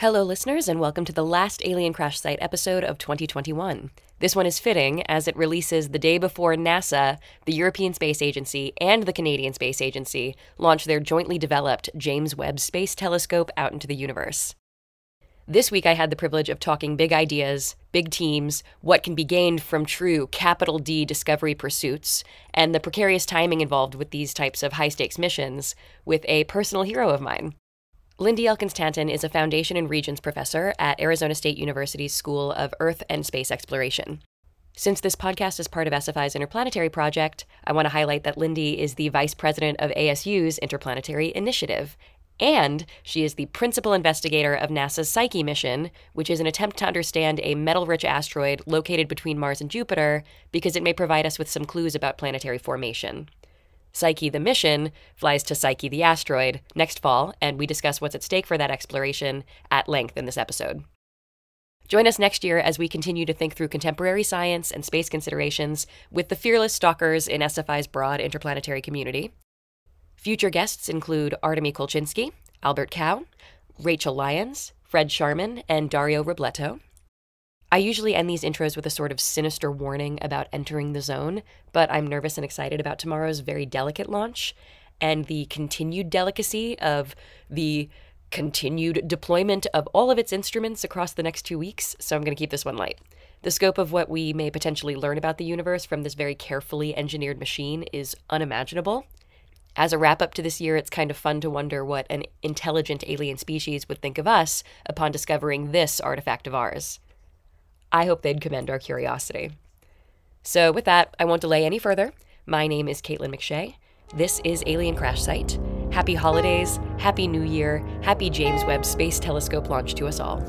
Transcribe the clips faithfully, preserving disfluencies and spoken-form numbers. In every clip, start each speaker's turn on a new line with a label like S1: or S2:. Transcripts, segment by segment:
S1: Hello, listeners, and welcome to the last Alien Crash Site episode of twenty twenty-one. This one is fitting as it releases the day before NASA, the European Space Agency, and the Canadian Space Agency launch their jointly developed James Webb Space Telescope out into the universe. This week I had the privilege of talking big ideas, big teams, what can be gained from true capital D discovery pursuits, and the precarious timing involved with these types of high-stakes missions with a personal hero of mine. Lindy Elkins-Tanton is a Foundation and Regents Professor at Arizona State University's School of Earth and Space Exploration. Since this podcast is part of S F I's InterPlanetary project, I want to highlight that Lindy is the Vice President of A S U's InterPlanetary Initiative, and she is the principal investigator of NASA's Psyche mission, which is an attempt to understand a metal-rich asteroid located between Mars and Jupiter because it may provide us with some clues about planetary formation. Psyche the mission flies to Psyche the asteroid next fall, and we discuss what's at stake for that exploration at length in this episode. Join us next year as we continue to think through contemporary science and space considerations with the fearless stalkers in S F I's broad interplanetary community. Future guests include Artemy Kolchinsky, Albert Cow, Rachel Lyons, Fred Sharman, and Dario Robleto. I usually end these intros with a sort of sinister warning about entering the zone, but I'm nervous and excited about tomorrow's very delicate launch and the continued delicacy of the continued deployment of all of its instruments across the next two weeks, so I'm going to keep this one light. The scope of what we may potentially learn about the universe from this very carefully engineered machine is unimaginable. As a wrap-up to this year, it's kind of fun to wonder what an intelligent alien species would think of us upon discovering this artifact of ours. I hope they'd commend our curiosity. So with that, I won't delay any further. My name is Caitlin McShay. This is Alien Crash Site. Happy holidays, happy new year, happy James Webb Space Telescope launch to us all.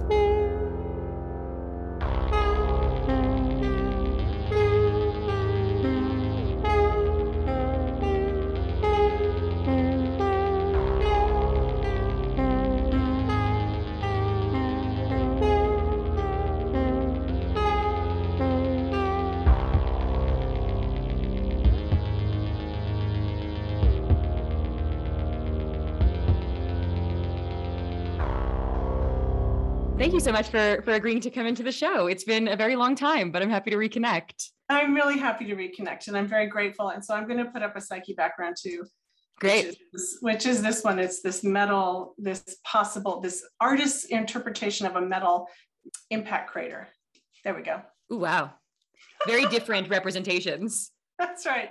S2: Thank you so much for, for agreeing to come into the show. It's been a very long time, but I'm happy to reconnect.
S3: I'm really happy to reconnect, and I'm very grateful. And so I'm going to put up a Psyche background too.
S2: Great.
S3: Which is, which is this one. It's this metal, this possible, this artist's interpretation of a metal impact crater. There we go.
S2: Ooh, wow. Very different representations.
S3: That's right.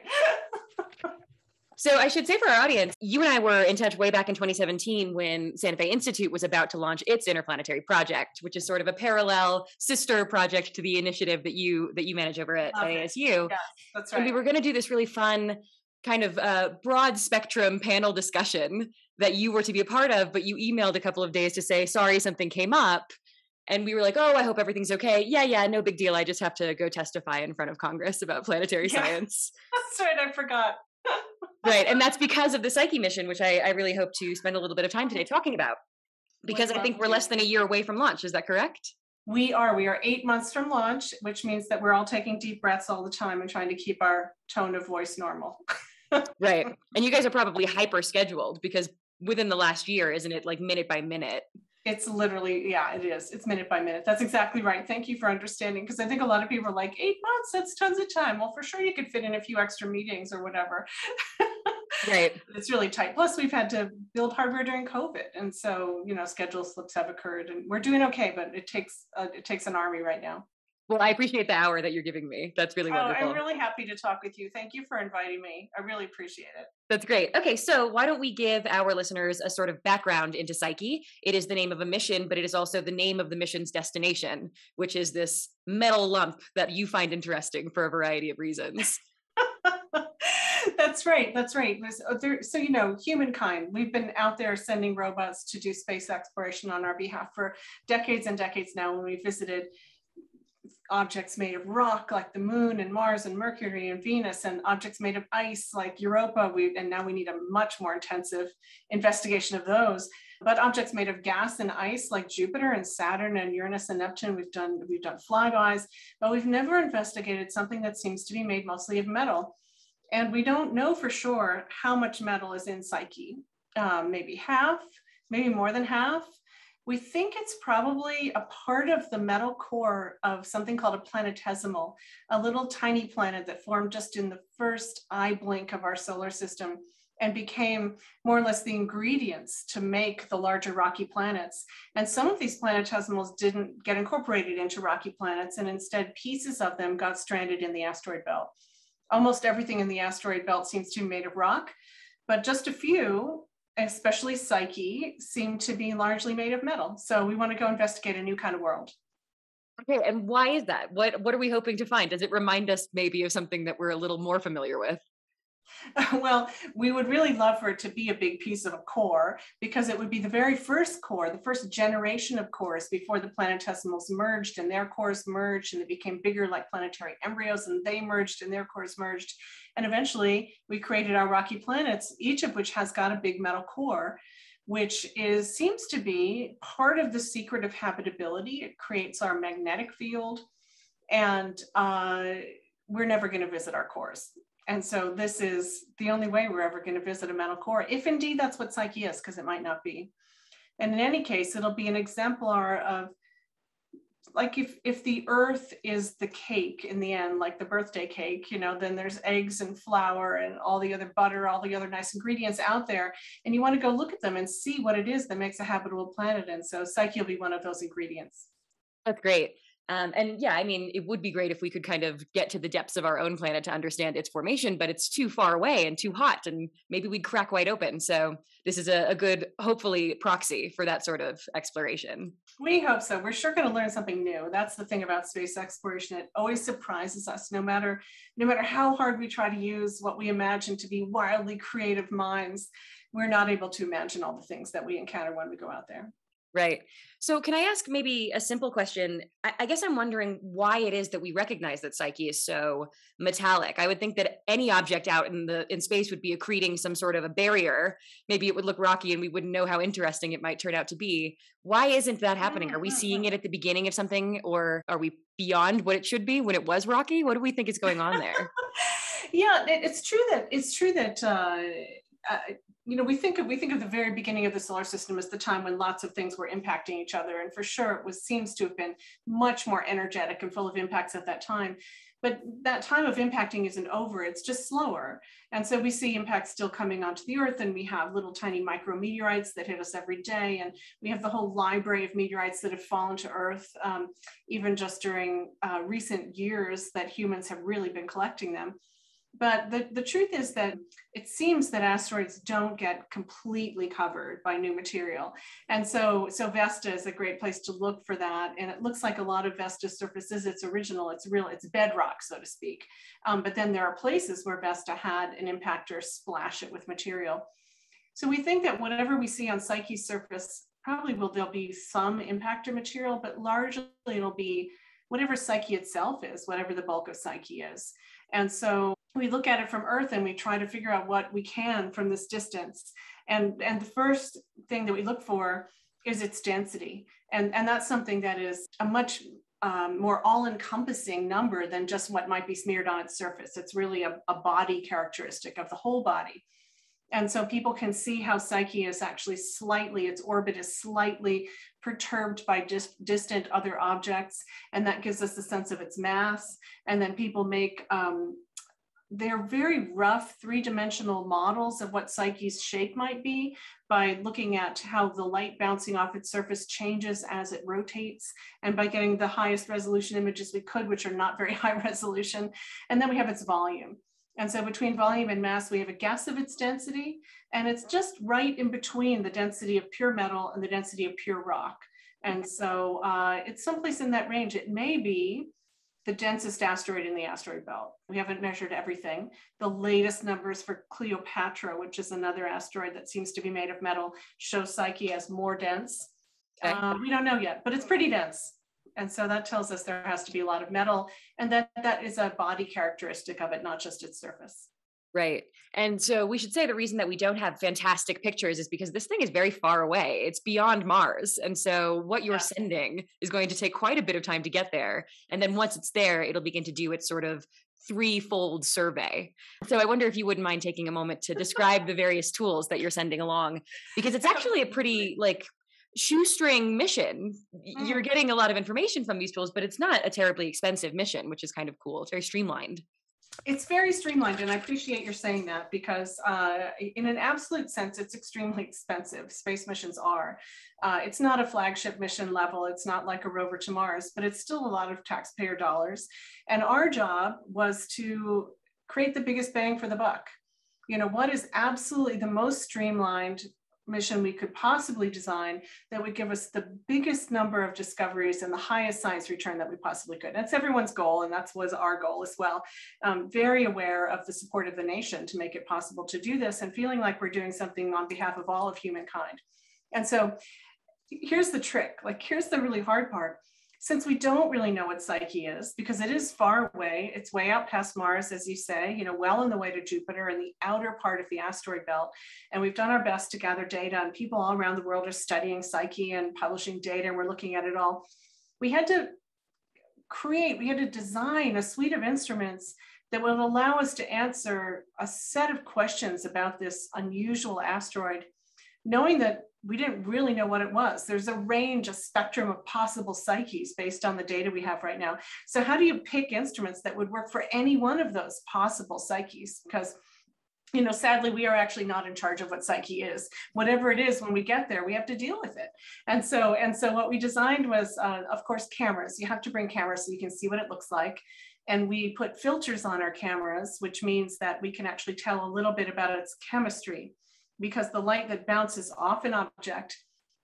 S2: So I should say for our audience, you and I were in touch way back in twenty seventeen when Santa Fe Institute was about to launch its InterPlanetary project, which is sort of a parallel sister project to the initiative that you that you manage over at, at A S U.
S3: Yes, that's right.
S2: And we were going to do this really fun kind of uh, broad spectrum panel discussion that you were to be a part of, but you emailed a couple of days to say, sorry, something came up. And we were like, oh, I hope everything's okay. Yeah, yeah, no big deal. I just have to go testify in front of Congress about planetary
S3: yeah.
S2: science.
S3: That's right. I forgot.
S2: Right. And that's because of the Psyche mission, which I, I really hope to spend a little bit of time today talking about, because I think we're less than a year away from launch. Is that correct?
S3: We are. We are eight months from launch, which means that we're all taking deep breaths all the time and trying to keep our tone of voice normal.
S2: Right. And you guys are probably hyper scheduled because within the last year, isn't it like minute by minute?
S3: It's literally, yeah, it is. It's minute by minute. That's exactly right. Thank you for understanding, because I think a lot of people are like, eight months, that's tons of time. Well, for sure you could fit in a few extra meetings or whatever.
S2: Right.
S3: It's really tight. Plus, we've had to build hardware during COVID. And so, you know, schedule slips have occurred, and we're doing okay, but it takes uh, it takes an army right now.
S2: Well, I appreciate the hour that you're giving me. That's really wonderful.
S3: Oh, I'm really happy to talk with you. Thank you for inviting me. I really appreciate it.
S2: That's great. Okay, so why don't we give our listeners a sort of background into Psyche? It is the name of a mission, but it is also the name of the mission's destination, which is this metal lump that you find interesting for a variety of reasons.
S3: That's right. That's right. So, you know, humankind, we've been out there sending robots to do space exploration on our behalf for decades and decades now. When we visited objects made of rock like the moon and Mars and Mercury and Venus, and objects made of ice like Europa, we, and now we need a much more intensive investigation of those. But objects made of gas and ice like Jupiter and Saturn and Uranus and Neptune, we've done, we've done flybys, but we've never investigated something that seems to be made mostly of metal. And we don't know for sure how much metal is in Psyche, um, maybe half, maybe more than half. We think it's probably a part of the metal core of something called a planetesimal, a little tiny planet that formed just in the first eye blink of our solar system and became more or less the ingredients to make the larger rocky planets. And some of these planetesimals didn't get incorporated into rocky planets, and instead pieces of them got stranded in the asteroid belt. Almost everything in the asteroid belt seems to be made of rock, but just a few, especially Psyche, seem to be largely made of metal. So we want to go investigate a new kind of world.
S2: Okay, and why is that? What what are we hoping to find? Does it remind us maybe of something that we're a little more familiar with?
S3: Well, we would really love for it to be a big piece of a core, because it would be the very first core, the first generation of cores before the planetesimals merged and their cores merged and they became bigger like planetary embryos, and they merged and their cores merged. And eventually we created our rocky planets, each of which has got a big metal core, which is seems to be part of the secret of habitability. It creates our magnetic field, and uh, we're never going to visit our cores. And so this is the only way we're ever going to visit a metal core, if indeed that's what Psyche is, because it might not be. And in any case, it'll be an exemplar of, like if, if the Earth is the cake in the end, like the birthday cake, you know, then there's eggs and flour and all the other butter, all the other nice ingredients out there. And you want to go look at them and see what it is that makes a habitable planet. And so Psyche will be one of those ingredients.
S2: That's great. Um, and yeah, I mean, it would be great if we could kind of get to the depths of our own planet to understand its formation, but it's too far away and too hot, and maybe we'd crack wide open. So this is a, a good, hopefully, proxy for that sort of exploration.
S3: We hope so. We're sure going to learn something new. That's the thing about space exploration. It always surprises us, no matter, no matter how hard we try to use what we imagine to be wildly creative minds. We're not able to imagine all the things that we encounter when we go out there.
S2: Right. So can I ask maybe a simple question? I, I guess I'm wondering why it is that we recognize that Psyche is so metallic. I would think that any object out in the in space would be accreting some sort of a barrier. Maybe it would look rocky and we wouldn't know how interesting it might turn out to be. Why isn't that happening? Are we seeing it at the beginning of something, or are we beyond what it should be when it was rocky? What do we think is going on there?
S3: Yeah, it, it's true that it's true that uh, uh, you know, we think of we think of the very beginning of the solar system as the time when lots of things were impacting each other, and for sure it was seems to have been much more energetic and full of impacts at that time. But that time of impacting isn't over; it's just slower. And so we see impacts still coming onto the Earth, and we have little tiny micrometeorites that hit us every day, and we have the whole library of meteorites that have fallen to Earth, um, even just during uh, recent years that humans have really been collecting them. But the, the truth is that it seems that asteroids don't get completely covered by new material. And so, so Vesta is a great place to look for that. And it looks like a lot of Vesta's surfaces, it's original, it's real, it's bedrock, so to speak. Um, but then there are places where Vesta had an impactor splash it with material. So we think that whatever we see on Psyche's surface, probably will there'll be some impactor material, but largely it'll be whatever Psyche itself is, whatever the bulk of Psyche is. And so we look at it from Earth and we try to figure out what we can from this distance. And, and the first thing that we look for is its density. And, and that's something that is a much um, more all-encompassing number than just what might be smeared on its surface. It's really a, a body characteristic of the whole body. And so people can see how Psyche is actually slightly, its orbit is slightly perturbed by dis distant other objects. And that gives us a sense of its mass. And then people make, um, they're very rough three-dimensional models of what Psyche's shape might be by looking at how the light bouncing off its surface changes as it rotates, and by getting the highest resolution images we could, which are not very high resolution. And then we have its volume. And so between volume and mass, we have a guess of its density, and it's just right in between the density of pure metal and the density of pure rock. And so uh, it's someplace in that range. It may be the densest asteroid in the asteroid belt. We haven't measured everything. The latest numbers for Cleopatra, which is another asteroid that seems to be made of metal, show Psyche as more dense. Okay. Uh, we don't know yet, but it's pretty dense. And so that tells us there has to be a lot of metal, and that that is a body characteristic of it, not just its surface.
S2: Right. And so we should say the reason that we don't have fantastic pictures is because this thing is very far away. It's beyond Mars. And so what you're yeah. sending is going to take quite a bit of time to get there. And then once it's there, it'll begin to do its sort of threefold survey. So I wonder if you wouldn't mind taking a moment to describe the various tools that you're sending along, because it's actually a pretty like shoestring mission.
S3: Mm.
S2: You're getting a lot of information from these tools, but it's not a terribly expensive mission, which is kind of cool. It's very streamlined.
S3: It's very streamlined, and I appreciate your saying that, because uh, in an absolute sense, it's extremely expensive. Space missions are. Uh, it's not a flagship mission level. It's not like a rover to Mars, but it's still a lot of taxpayer dollars. And our job was to create the biggest bang for the buck. You know, what is absolutely the most streamlined mission we could possibly design that would give us the biggest number of discoveries and the highest science return that we possibly could. That's everyone's goal, and that was our goal as well. Um, very aware of the support of the nation to make it possible to do this, and feeling like we're doing something on behalf of all of humankind. And so here's the trick, like here's the really hard part. Since we don't really know what Psyche is, because it is far away, it's way out past Mars, as you say, you know, well on the way to Jupiter in the outer part of the asteroid belt. And we've done our best to gather data, and people all around the world are studying Psyche and publishing data, and we're looking at it all. We had to create, we had to design a suite of instruments that would allow us to answer a set of questions about this unusual asteroid, knowing that we didn't really know what it was. There's a range, a spectrum of possible psyches based on the data we have right now. So how do you pick instruments that would work for any one of those possible psyches? Because, you know, sadly, we are actually not in charge of what Psyche is. Whatever it is, when we get there, we have to deal with it. And so, and so what we designed was, uh, of course, cameras. You have to bring cameras so you can see what it looks like. And we put filters on our cameras, which means that we can actually tell a little bit about its chemistry, because the light that bounces off an object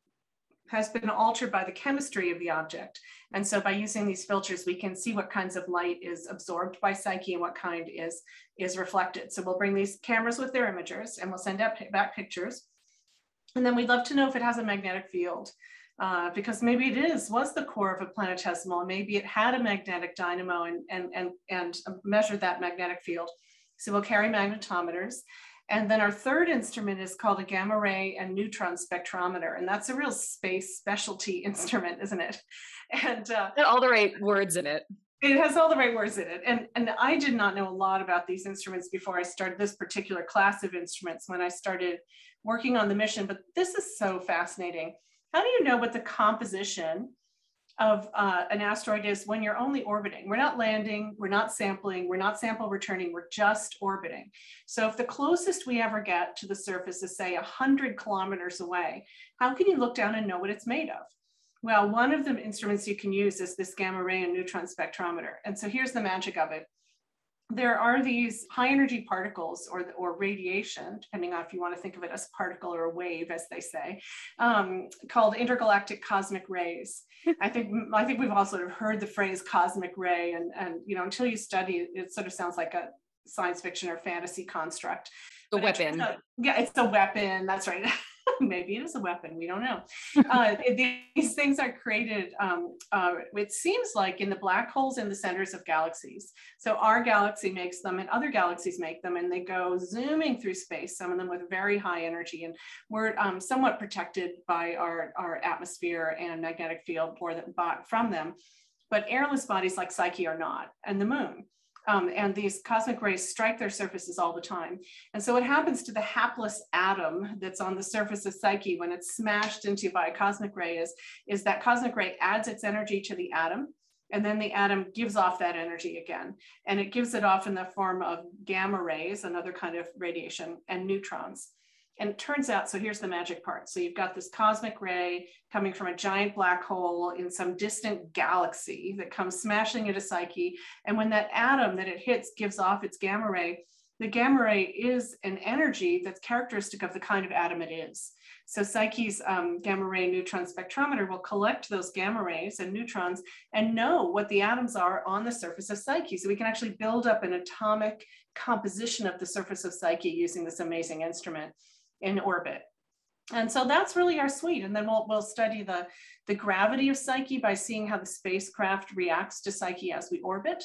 S3: has been altered by the chemistry of the object. And so by using these filters, we can see what kinds of light is absorbed by Psyche and what kind is, is reflected. So we'll bring these cameras with their imagers, and we'll send out back pictures. And then we'd love to know if it has a magnetic field, uh, because maybe it is, was the core of a planetesimal, and maybe it had a magnetic dynamo and, and, and, and measured that magnetic field. So we'll carry magnetometers. And then our third instrument is called a gamma ray and neutron spectrometer. And that's a real space specialty instrument, isn't it? And uh,
S2: all the right words in it.
S3: It has all the right words in it. And, and I did not know a lot about these instruments before I started this particular class of instruments when I started working on the mission. But this is so fascinating. How do you know what the composition of uh, an asteroid is when you're only orbiting? We're not landing, we're not sampling, we're not sample returning, we're just orbiting. So if the closest we ever get to the surface is, say, one hundred kilometers away, how can you look down and know what it's made of? Well, one of the instruments you can use is this gamma ray and neutron spectrometer. And so here's the magic of it. There are these high energy particles, or, or radiation, depending on if you want to think of it as a particle or a wave, as they say, um, called intergalactic cosmic rays. I think I think we've all sort of heard the phrase cosmic ray, and, and you know, until you study it, it sort of sounds like a science fiction or fantasy construct.
S2: A weapon.
S3: It, yeah, it's a weapon. That's right. Maybe it is a weapon. We don't know. Uh, these things are created, um, uh, it seems like, in the black holes in the centers of galaxies. So our galaxy makes them, and other galaxies make them, and they go zooming through space, some of them with very high energy. And we're um, somewhat protected by our, our atmosphere and magnetic field or the, from them. But airless bodies like Psyche are not, and the moon. Um, and these cosmic rays strike their surfaces all the time. And so what happens to the hapless atom that's on the surface of Psyche when it's smashed into by a cosmic ray is, is that cosmic ray adds its energy to the atom, and then the atom gives off that energy again. And it gives it off in the form of gamma rays, another kind of radiation, and neutrons. And it turns out, so here's the magic part. So you've got this cosmic ray coming from a giant black hole in some distant galaxy that comes smashing into Psyche. And when that atom that it hits gives off its gamma ray, the gamma ray is an energy that's characteristic of the kind of atom it is. So Psyche's um, gamma ray neutron spectrometer will collect those gamma rays and neutrons and know what the atoms are on the surface of Psyche. So we can actually build up an atomic composition of the surface of Psyche using this amazing instrument in orbit. And so that's really our suite. And then we'll, we'll study the, the gravity of Psyche by seeing how the spacecraft reacts to Psyche as we orbit.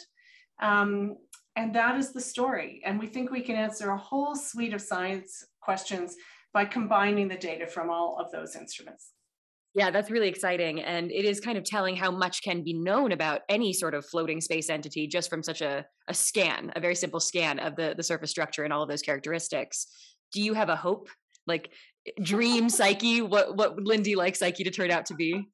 S3: Um, and that is the story. And we think we can answer a whole suite of science questions by combining the data from all of those instruments.
S2: Yeah, that's really exciting. And it is kind of telling how much can be known about any sort of floating space entity just from such a, a scan, a very simple scan of the, the surface structure and all of those characteristics. Do you have a hope? Like, dream Psyche, what, what would Lindy like Psyche to turn out to be?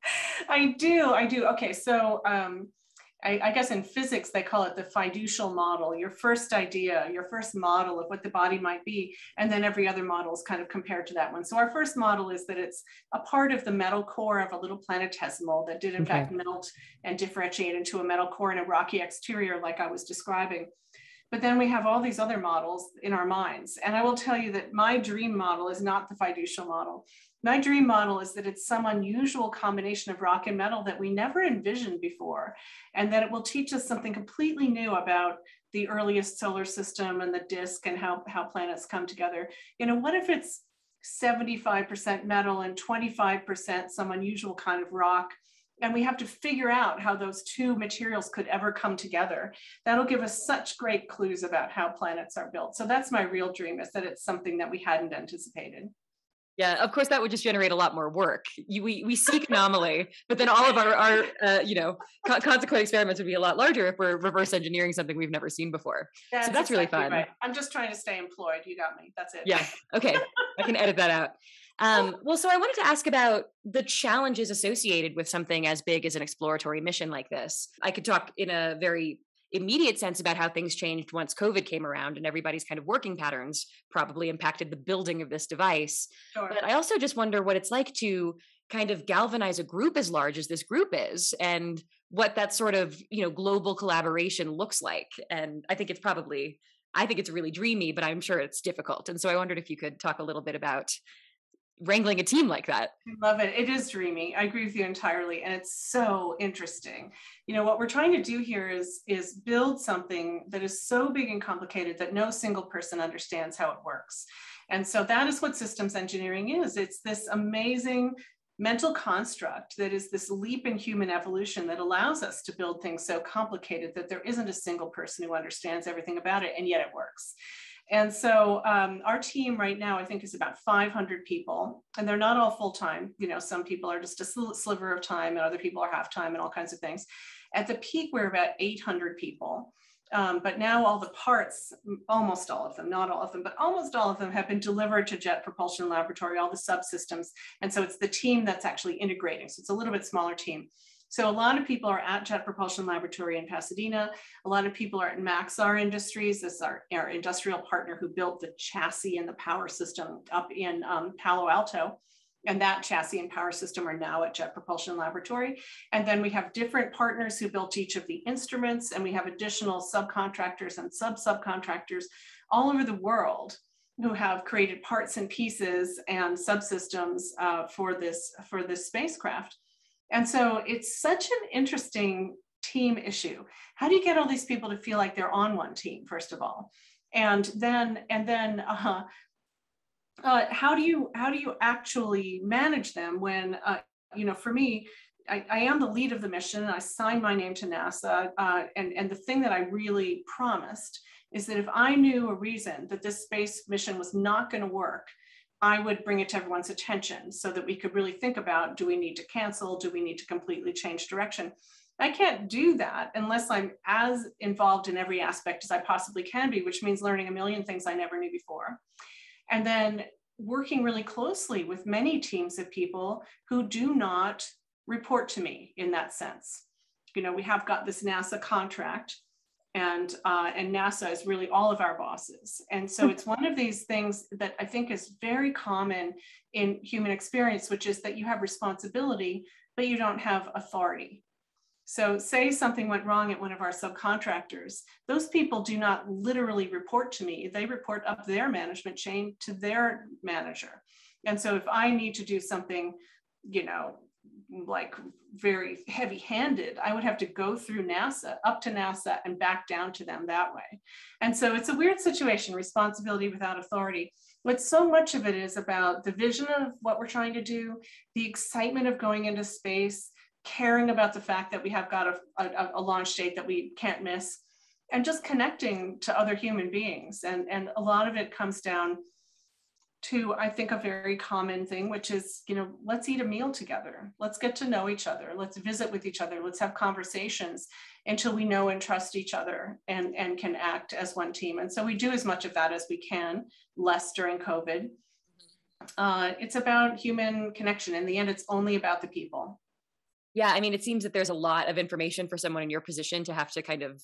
S3: I do, I do. Okay, so um, I, I guess in physics, they call it the fiducial model, your first idea, your first model of what the body might be. And then every other model is kind of compared to that one. So our first model is that it's a part of the metal core of a little planetesimal that did in
S2: Okay.
S3: fact melt and differentiate into a metal core and a rocky exterior like I was describing. But then we have all these other models in our minds. And I will tell you that my dream model is not the fiducial model. My dream model is that it's some unusual combination of rock and metal that we never envisioned before, and that it will teach us something completely new about the earliest solar system and the disk and how, how planets come together. You know, what if it's seventy-five percent metal and twenty-five percent some unusual kind of rock? And we have to figure out how those two materials could ever come together. That'll give us such great clues about how planets are built. So that's my real dream, is that it's something that we hadn't anticipated.
S2: Yeah, of course, that would just generate a lot more work. You, we we seek anomaly, but then all of our, our uh, you know, co- consequent experiments would be a lot larger if we're reverse engineering something we've never seen before.
S3: That's
S2: so that's
S3: exactly
S2: really fun.
S3: Right. I'm just trying to stay employed. You got me. That's it.
S2: Yeah. Okay. I can edit that out. Um, well, so I wanted to ask about the challenges associated with something as big as an exploratory mission like this. I could talk in a very immediate sense about how things changed once COVID came around, and everybody's kind of working patterns probably impacted the building of this device.
S3: Sure.
S2: But I also just wonder what it's like to kind of galvanize a group as large as this group is, and what that sort of, you know, global collaboration looks like. And I think it's probably, I think it's really dreamy, but I'm sure it's difficult. And so I wondered if you could talk a little bit about wrangling a team like that.
S3: I love it. It is dreamy. I agree with you entirely. And it's so interesting. You know, what we're trying to do here is, is build something that is so big and complicated that no single person understands how it works. And so that is what systems engineering is. It's this amazing mental construct that is this leap in human evolution that allows us to build things so complicated that there isn't a single person who understands everything about it, and yet it works. And so um, our team right now, I think, is about five hundred people, and they're not all full-time. You know, some people are just a sl- sliver of time, and other people are half-time and all kinds of things. At the peak, we're about eight hundred people. Um, but now all the parts, almost all of them, not all of them, but almost all of them have been delivered to Jet Propulsion Laboratory, all the subsystems. And so it's the team that's actually integrating. So it's a little bit smaller team. So a lot of people are at Jet Propulsion Laboratory in Pasadena. A lot of people are at Maxar Industries. This is our, our industrial partner who built the chassis and the power system up in um, Palo Alto. And that chassis and power system are now at Jet Propulsion Laboratory. And then we have different partners who built each of the instruments, and we have additional subcontractors and sub-subcontractors all over the world who have created parts and pieces and subsystems uh, for this, for this spacecraft. And so it's such an interesting team issue. How do you get all these people to feel like they're on one team, first of all? And then, and then uh, uh, how do you, how do you actually manage them when, uh, you know, for me, I, I am the lead of the mission. I signed my name to NASA. Uh, and, and the thing that I really promised is that if I knew a reason that this space mission was not going to work, I would bring it to everyone's attention so that we could really think about, do we need to cancel? Do we need to completely change direction? I can't do that unless I'm as involved in every aspect as I possibly can be, which means learning a million things I never knew before. And then working really closely with many teams of people who do not report to me in that sense. You know, we have got this NASA contract, and uh, and NASA is really all of our bosses. And so it's one of these things that I think is very common in human experience, which is that you have responsibility, but you don't have authority. So say something went wrong at one of our subcontractors, those people do not literally report to me. They report up their management chain to their manager. And so if I need to do something, you know, like very heavy handed, I would have to go through NASA, up to NASA, and back down to them that way. And so it's a weird situation, responsibility without authority. But so much of it is about the vision of what we're trying to do, the excitement of going into space, caring about the fact that we have got a, a, a launch date that we can't miss, and just connecting to other human beings. And, and a lot of it comes down to, I think, a very common thing, which is, you know, let's eat a meal together. Let's get to know each other. Let's visit with each other. Let's have conversations until we know and trust each other and, and can act as one team. And so we do as much of that as we can, less during COVID. Uh, it's about human connection. In the end, it's only about the people.
S1: Yeah, I mean, it seems that there's a lot of information for someone in your position to have to kind of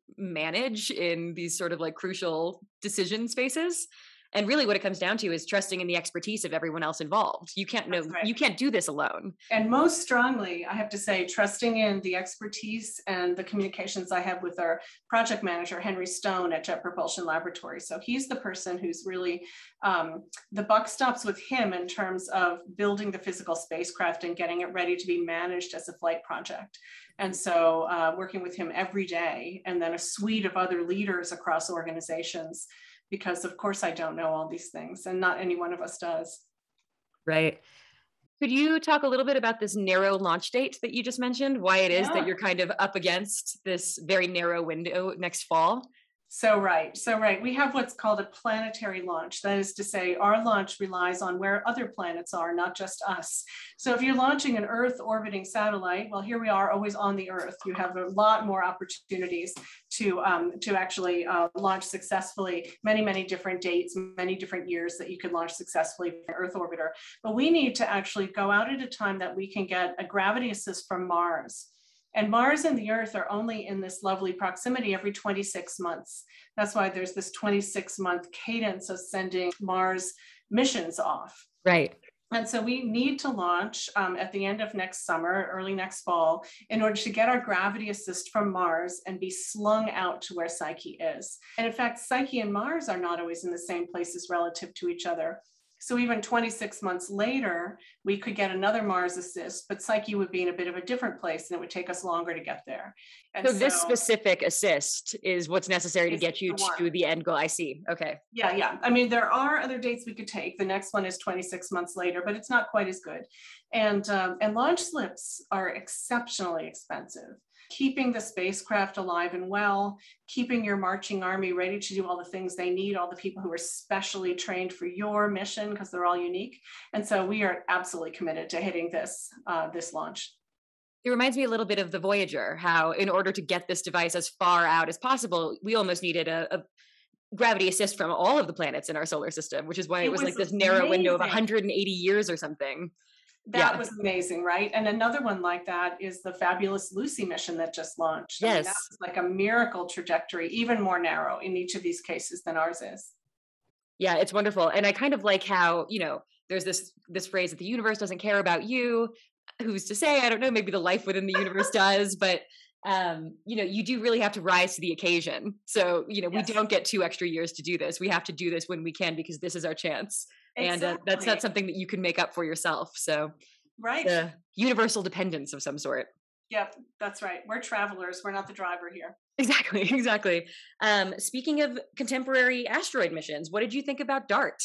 S1: manage in these sort of like crucial decision spaces. And really what it comes down to is trusting in the expertise of everyone else involved. You can't know,
S3: Right.
S1: you can't do this alone.
S3: And most strongly, I have to say, trusting in the expertise and the communications I have with our project manager, Henry Stone at Jet Propulsion Laboratory. So he's the person who's really, um, the buck stops with him in terms of building the physical spacecraft and getting it ready to be managed as a flight project. And so uh, working with him every day, and then a suite of other leaders across organizations, because of course I don't know all these things, and not any one of us does.
S1: Right. Could you talk a little bit about this narrow launch date that you just mentioned, why it is
S3: Yeah.
S1: that you're kind of up against this very narrow window next fall?
S3: So right, so right. We have what's called a planetary launch. That is to say, our launch relies on where other planets are, not just us. So if you're launching an Earth orbiting satellite, well, here we are always on the Earth. You have a lot more opportunities to, um, to actually uh, launch successfully, many, many different dates, many different years that you could launch successfully from Earth orbiter. But we need to actually go out at a time that we can get a gravity assist from Mars. And Mars and the Earth are only in this lovely proximity every twenty-six months. That's why there's this twenty-six month cadence of sending Mars missions off.
S1: Right.
S3: And so we need to launch um, at the end of next summer, early next fall, in order to get our gravity assist from Mars and be slung out to where Psyche is. And in fact, Psyche and Mars are not always in the same places relative to each other. So even twenty-six months later, we could get another Mars assist, but Psyche would be in a bit of a different place and it would take us longer to get there. And
S1: so, so this specific assist is what's necessary to get you to the end goal. I see. Okay.
S3: Yeah, yeah. I mean, there are other dates we could take. The next one is twenty-six months later, but it's not quite as good. And, um, and launch slips are exceptionally expensive. Keeping the spacecraft alive and well, keeping your marching army ready to do all the things they need, all the people who are specially trained for your mission, because they're all unique. And so we are absolutely committed to hitting this, uh, this launch.
S1: It reminds me a little bit of the Voyager, how in order to get this device as far out as possible, we almost needed a, a gravity assist from all of the planets in our solar system, which is why it, it was, was like this narrow amazing. window of one hundred eighty years or something.
S3: That
S1: yeah.
S3: was amazing, right? And another one like that is the fabulous Lucy mission that just launched.
S1: Yes.
S3: I mean, that was like a miracle trajectory, even more narrow in each of these cases than ours is.
S1: Yeah, it's wonderful. And I kind of like how, you know, there's this this phrase that the universe doesn't care about you. Who's to say? I don't know, maybe the life within the universe does, but um, you know, you do really have to rise to the occasion. So, you know, yes. we don't get two extra years to do this. We have to do this when we can because this is our chance.
S3: Exactly.
S1: And uh, that's not something that you can make up for yourself. So
S3: right.
S1: The universal dependence of some sort.
S3: Yep, that's right. We're travelers. We're not the driver here.
S1: Exactly, exactly. Um, speaking of contemporary asteroid missions, what did you think about DART?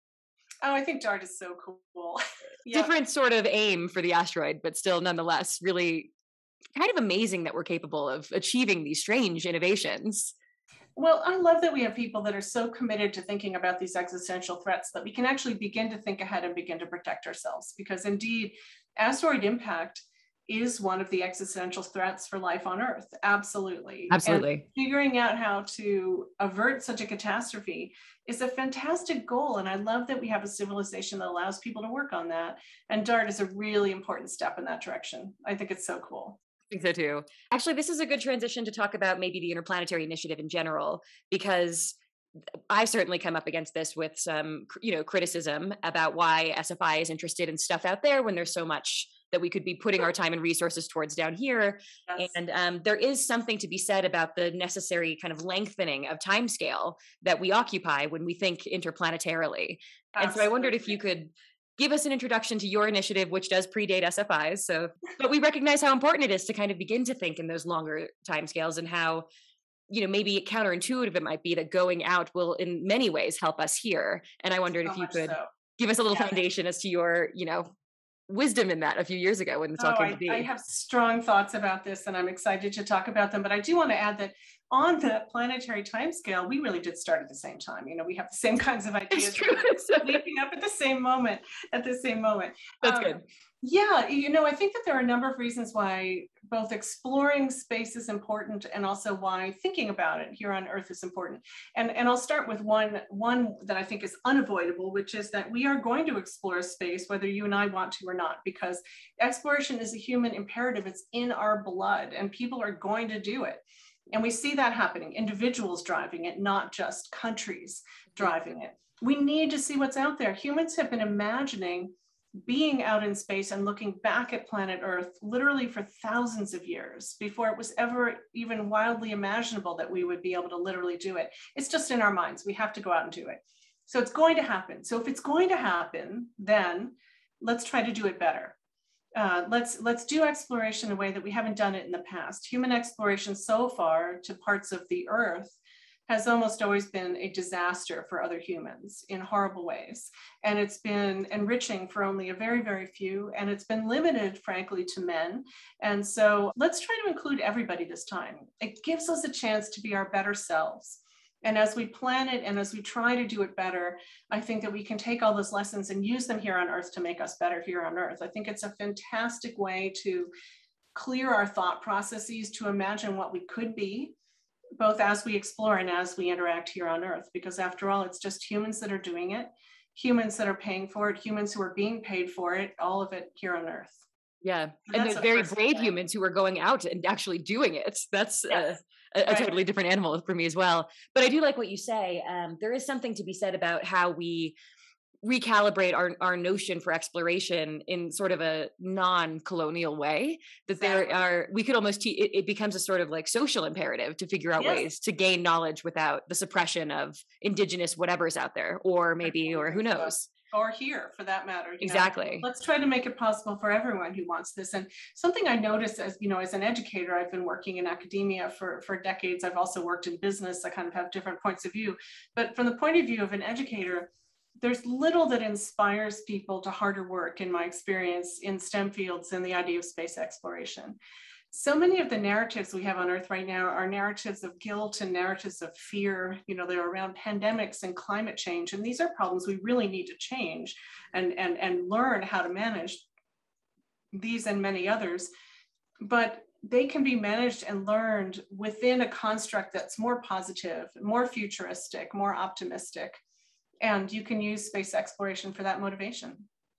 S3: Oh, I think DART is so cool.
S1: Yep. Different sort of aim for the asteroid, but still nonetheless really kind of amazing that we're capable of achieving these strange innovations.
S3: Well, I love that we have people that are so committed to thinking about these existential threats that we can actually begin to think ahead and begin to protect ourselves. Because indeed, asteroid impact is one of the existential threats for life on Earth. Absolutely.
S1: Absolutely.
S3: And figuring out how to avert such a catastrophe is a fantastic goal. And I love that we have a civilization that allows people to work on that. And DART is a really important step in that direction. I think it's so cool.
S1: I think so too. Actually, this is a good transition to talk about maybe the InterPlanetary initiative in general, because I've certainly come up against this with some, you know, criticism about why S F I is interested in stuff out there when there's so much that we could be putting our time and resources towards down here. Yes. And um, there is something to be said about the necessary kind of lengthening of timescale that we occupy when we think interplanetarily. Absolutely. And so I wondered if you could give us an introduction to your initiative, which does predate S F Is. So, but we recognize how important it is to kind of begin to think in those longer timescales and how, you know, maybe counterintuitive it might be that going out will in many ways help us here. And I wondered so if you could so. give us a little yeah. foundation as to your, you know, wisdom in that a few years ago when this
S3: oh,
S1: all came
S3: I,
S1: to be.
S3: I have strong thoughts about this and I'm excited to talk about them. But I do want to add that on that planetary timescale, we really did start at the same time. You know, we have the same kinds of ideas.
S1: It's true.
S3: Leaping up at the same moment, at the same moment.
S1: That's
S3: um,
S1: good.
S3: Yeah, you know, I think that there are a number of reasons why both exploring space is important and also why thinking about it here on Earth is important. And, and I'll start with one, one that I think is unavoidable, which is that we are going to explore space, whether you and I want to or not, because exploration is a human imperative. It's in our blood and people are going to do it. And we see that happening, individuals driving it, not just countries driving it. We need to see what's out there. Humans have been imagining being out in space and looking back at planet Earth literally for thousands of years before it was ever even wildly imaginable that we would be able to literally do it. It's just in our minds. We have to go out and do it. So it's going to happen. So if it's going to happen, then let's try to do it better. Uh, let's, let's do exploration in a way that we haven't done it in the past. Human exploration so far to parts of the Earth has almost always been a disaster for other humans in horrible ways. And it's been enriching for only a very, very few, and it's been limited, frankly, to men. And so let's try to include everybody this time. It gives us a chance to be our better selves. And as we plan it and as we try to do it better, I think that we can take all those lessons and use them here on Earth to make us better here on Earth. I think it's a fantastic way to clear our thought processes, to imagine what we could be, both as we explore and as we interact here on Earth, because after all, it's just humans that are doing it, humans that are paying for it, humans who are being paid for it, all of it here on Earth.
S1: Yeah.
S3: And
S1: and
S3: that's
S1: the
S3: a
S1: very
S3: first
S1: brave
S3: thing.
S1: humans who are going out and actually doing it. That's
S3: Yes.
S1: uh, a, a
S3: Right.
S1: totally different animal for me as well. But I do like what you say. Um, there is something to be said about how we recalibrate our, our notion for exploration in sort of a non-colonial way, that
S3: Exactly.
S1: there are, we could almost, te- it, it becomes a sort of like social imperative to figure out
S3: Yes.
S1: ways to gain knowledge without the suppression of indigenous whatever's out there, or maybe, or who knows.
S3: Or here for that matter. You know.
S1: Exactly.
S3: Let's try to make it possible for everyone who wants this. And something I noticed as, you know, as an educator, I've been working in academia for, for decades. I've also worked in business. I kind of have different points of view. But from the point of view of an educator, there's little that inspires people to harder work, in my experience, in STEM fields and the idea of space exploration. So many of the narratives we have on Earth right now are narratives of guilt and narratives of fear. You know, they're around pandemics and climate change. And these are problems we really need to change and, and, and learn how to manage these and many others. But they can be managed and learned within a construct that's more positive, more futuristic, more optimistic. And you can use space exploration for that motivation.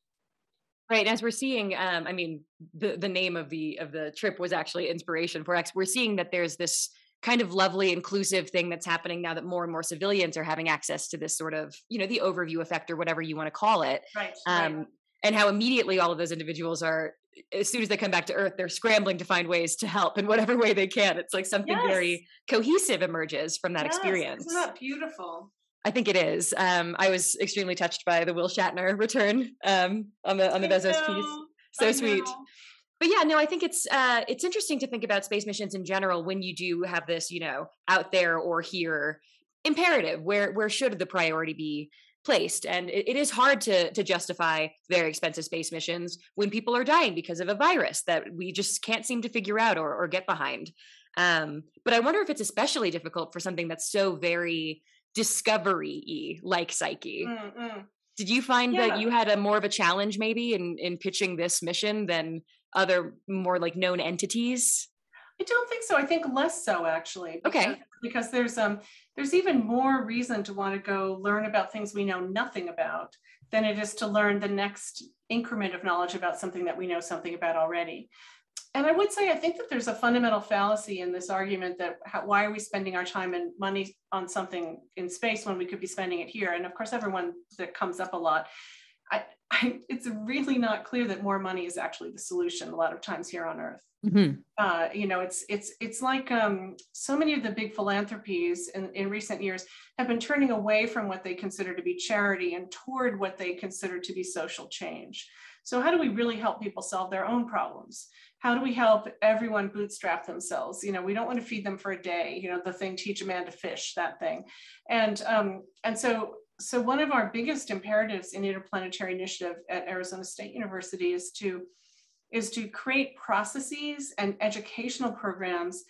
S1: Right. As we're seeing, um, I mean, the, the name of the of the trip was actually Inspiration for X. We're seeing that there's this kind of lovely, inclusive thing that's happening now that more and more civilians are having access to this sort of, you know, the overview effect or whatever you want to call it.
S3: Right.
S1: Um,
S3: right.
S1: And how immediately all of those individuals are, as soon as they come back to Earth, they're scrambling to find ways to help in whatever way they can. It's like something
S3: Yes.
S1: very cohesive emerges from that
S3: Yes.
S1: experience.
S3: Isn't that beautiful?
S1: I think it is. Um, I was extremely touched by the Will Shatner return um, on the on the
S3: I
S1: Bezos
S3: know,
S1: piece. So
S3: I
S1: sweet.
S3: know.
S1: But yeah, no, I think it's uh, it's interesting to think about space missions in general when you do have this, you know, out there or here imperative. Where where should the priority be placed? And it, it is hard to to justify very expensive space missions when people are dying because of a virus that we just can't seem to figure out or, or get behind. Um, but I wonder if it's especially difficult for something that's so very discovery-y, like Psyche.
S3: Mm-mm.
S1: Did you find
S3: Yeah.
S1: that you had a more of a challenge maybe in in pitching this mission than other more like known entities?
S3: I don't think so. I think less so, actually. Because,
S1: Okay.
S3: Because there's um there's even more reason to want to go learn about things we know nothing about than it is to learn the next increment of knowledge about something that we know something about already. And I would say I think that there's a fundamental fallacy in this argument that how, why are we spending our time and money on something in space when we could be spending it here? And of course, everyone that comes up a lot. I, I, it's really not clear that more money is actually the solution a lot of times here on Earth.
S1: Mm-hmm.
S3: Uh, you know, it's it's it's like um, so many of the big philanthropies in, in recent years have been turning away from what they consider to be charity and toward what they consider to be social change. So how do we really help people solve their own problems? How do we help everyone bootstrap themselves? You know, we don't want to feed them for a day, you know, the thing, teach a man to fish, that thing. And, um, and so, so one of our biggest imperatives in InterPlanetary Initiative at Arizona State University is to, is to create processes and educational programs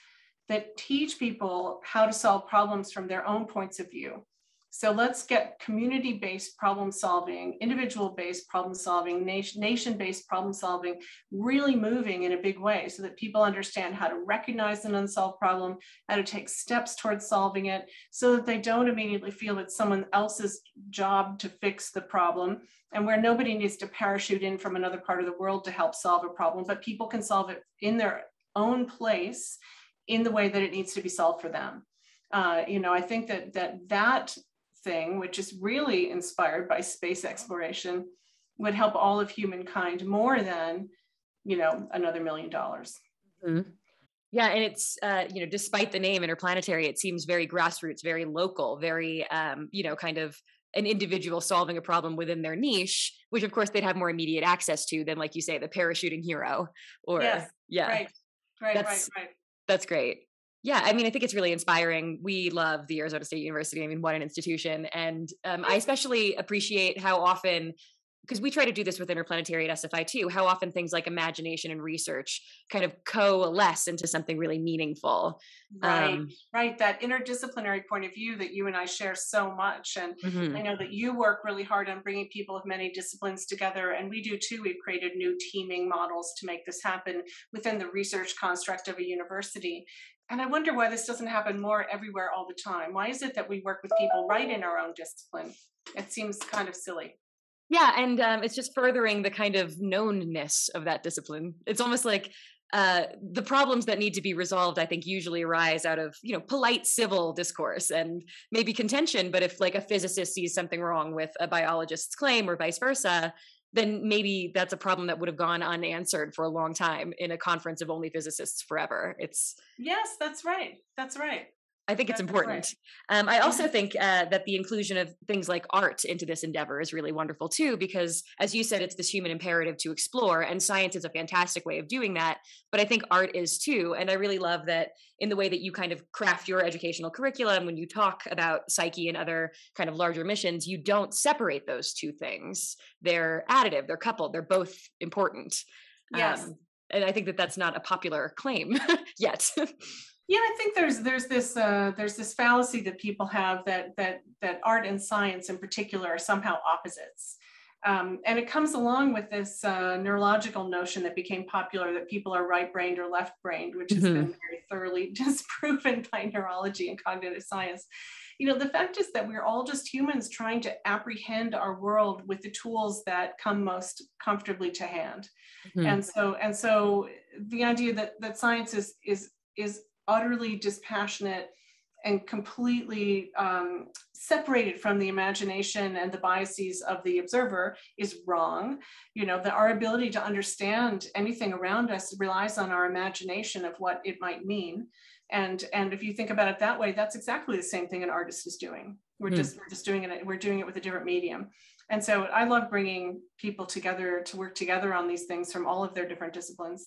S3: that teach people how to solve problems from their own points of view. So let's get community-based problem solving, individual-based problem solving, nation-based problem solving really moving in a big way so that people understand how to recognize an unsolved problem, how to take steps towards solving it so that they don't immediately feel it's someone else's job to fix the problem, and where nobody needs to parachute in from another part of the world to help solve a problem, but people can solve it in their own place in the way that it needs to be solved for them. Uh, you know, I think that that that thing, which is really inspired by space exploration, would help all of humankind more than, you know, another million dollars.
S2: Mm-hmm. Yeah, and it's, uh, you know, despite the name InterPlanetary, it seems very grassroots, very local, very, um, you know, kind of an individual solving a problem within their niche, which of course they'd have more immediate access to than, like you say, the parachuting hero. Or
S3: yes,
S2: yeah,
S3: right, right,
S2: that's,
S3: right, right.
S2: That's great. Yeah, I mean, I think it's really inspiring. We love the Arizona State University. I mean, what an institution. And um, I especially appreciate how often, because we try to do this with InterPlanetary at S F I too, how often things like imagination and research kind of coalesce into something really meaningful.
S3: Right,
S2: um,
S3: right. That interdisciplinary point of view that you and I share so much. And mm-hmm. I know that you work really hard on bringing people of many disciplines together. And we do too. We've created new teaming models to make this happen within the research construct of a university. And I wonder why this doesn't happen more everywhere all the time. Why is it that we work with people right in our own discipline? It seems kind of silly.
S2: Yeah, and um, it's just furthering the kind of knownness of that discipline. It's almost like uh, the problems that need to be resolved, I think, usually arise out of, you know, polite civil discourse and maybe contention. But if like a physicist sees something wrong with a biologist's claim or vice versa, then maybe that's a problem that would have gone unanswered for a long time in a conference of only physicists forever. It's
S3: yes, that's right. That's right.
S2: I think it's important. Right. Um, I also think uh, that the inclusion of things like art into this endeavor is really wonderful too, because as you said, it's this human imperative to explore, and science is a fantastic way of doing that. But I think art is too. And I really love that in the way that you kind of craft your educational curriculum, when you talk about Psyche and other kind of larger missions, you don't separate those two things. They're additive, they're coupled, they're both important.
S3: Yes.
S2: Um, and I think that that's not a popular claim yet.
S3: Yeah, I think there's there's this uh, there's this fallacy that people have that that that art and science in particular are somehow opposites, um, and it comes along with this uh, neurological notion that became popular that people are right-brained or left-brained, which has mm-hmm. been very thoroughly disproven by neurology and cognitive science. You know, the fact is that we're all just humans trying to apprehend our world with the tools that come most comfortably to hand, mm-hmm. and so and so the idea that that science is is is utterly dispassionate and completely um, separated from the imagination and the biases of the observer is wrong. You know, that our ability to understand anything around us relies on our imagination of what it might mean. And, and if you think about it that way, that's exactly the same thing an artist is doing. We're mm. just, we're just doing it, we're doing it with a different medium. And so I love bringing people together to work together on these things from all of their different disciplines.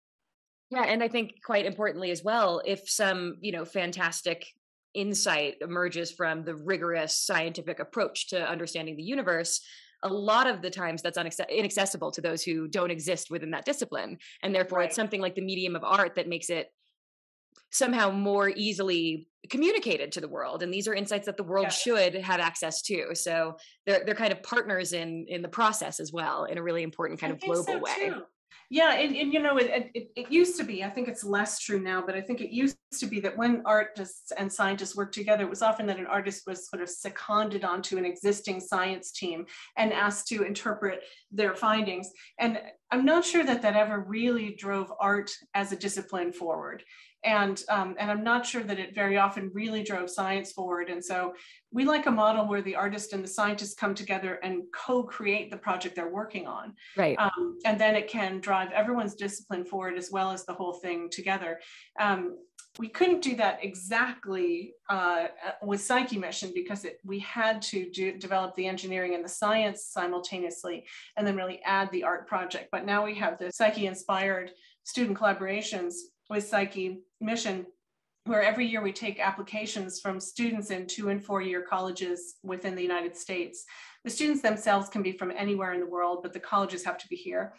S2: Yeah, and I think quite importantly as well, if some, you know, fantastic insight emerges from the rigorous scientific approach to understanding the universe, a lot of the times that's inaccessible to those who don't exist within that discipline. And therefore, right. it's something like the medium of art that makes it somehow more easily communicated to the world. And these are insights that the world yeah. should have access to. So they're they're kind of partners in in the process as well, in a really important kind
S3: I
S2: of global
S3: so
S2: way.
S3: Too. Yeah, and, and you know, it, it, it used to be, I think it's less true now, but I think it used to be that when artists and scientists worked together, it was often that an artist was sort of seconded onto an existing science team and asked to interpret their findings. And I'm not sure that that ever really drove art as a discipline forward. And, um, and I'm not sure that it very often really drove science forward. And so we like a model where the artist and the scientist come together and co-create the project they're working on.
S2: Right.
S3: Um, and then it can drive everyone's discipline forward as well as the whole thing together. Um, we couldn't do that exactly uh, with Psyche mission because it, we had to do, develop the engineering and the science simultaneously and then really add the art project. But now we have the Psyche-inspired student collaborations with Psyche mission, where every year we take applications from students in two and four year colleges within the United States. The students themselves can be from anywhere in the world, but the colleges have to be here.